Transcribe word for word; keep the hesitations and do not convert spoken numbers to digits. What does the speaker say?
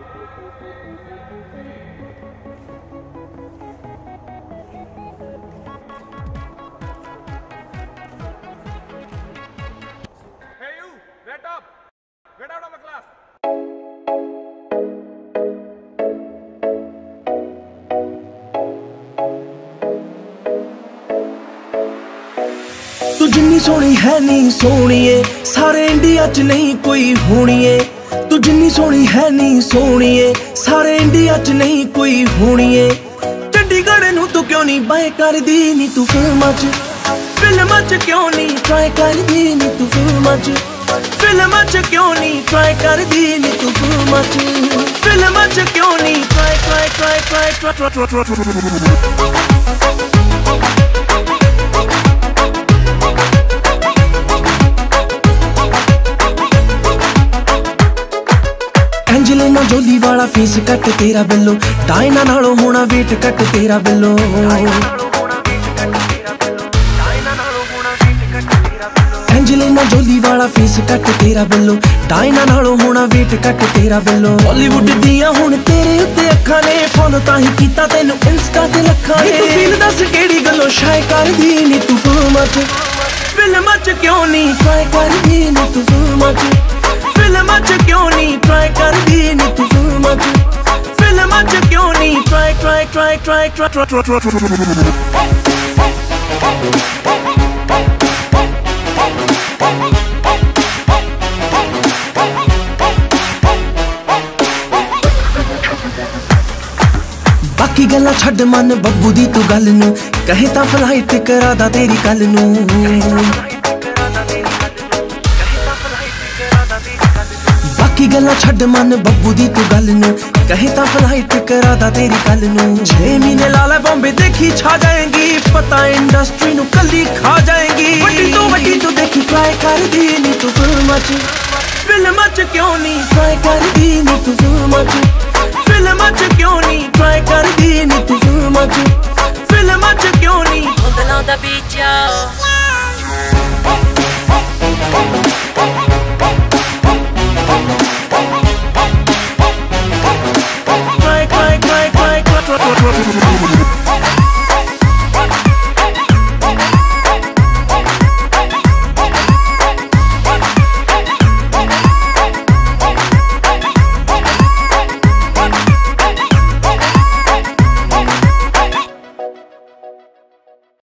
तू जिन्नी सोहनी है नी सोहणीए सारे इंडिया च नहीं कोई होणीए। तू जिन्नी सोहनी है नी सोहणीए सारे इंडिया च नहीं कोई होणीए। चंडीगढ़ नू तू क्यों नहीं बाय करदी नी तू फिल्मां च फिल्मां च क्यों नहीं ट्राई करदी नी तू फिल्मां च फिल्मां च क्यों नहीं ट्राई करदी नी तू फिल्मां च फिल्मां च क्यों नहीं try try try try try try Angelina Jolie वाला फेस कट तेरा बिल्लो डायना नालों होना वेट कट तेरा बिल्लो। एंजेलिना जोली वाला फेस कट तेरा बिल्लो डायना नालों होना वेट कट तेरा बिल्लो। बॉलीवुड दियां हुण तेरे उत्ते अखां ने फॉलो ताही कीता तैनू इंस्टा ते लखां ने। तू फील दस केड़ी गल्लों शाय करदी नी तू फिल्मां च फिल्मां च क्यों नहीं ट्राई करदी नी तू फिल्मां च फिल्मां च क्यों नहीं ट्राई करदी नी तू फिल्मां च फिल्मां च क्यों नहीं try try try try try try बाकी गल्लां छड्ड मन बब्बू दी तू गल नू कहे तां फ्लाइट करा दा तेरी कल नू। बाकी गल्लां छड्ड मन बब्बू दी तू गल नू कहे तां फ्लाइट करा दा तेरी कल नू। छे महीने ला लै बॉम्बे देखी छा जाएंगी पता इंडस्ट्री नू कली खा जाएंगी। वड्डी तो वड्डी तू देखी ट्राई करदी नी तू फिल्मां च फिल्मां च क्यों नहीं ट्राई करदी नी तू फिल्मां च फिल्मां च क्यों नहीं ट्राई करदी नी तू फिल्मां च फिल्मां च क्यों नहीं।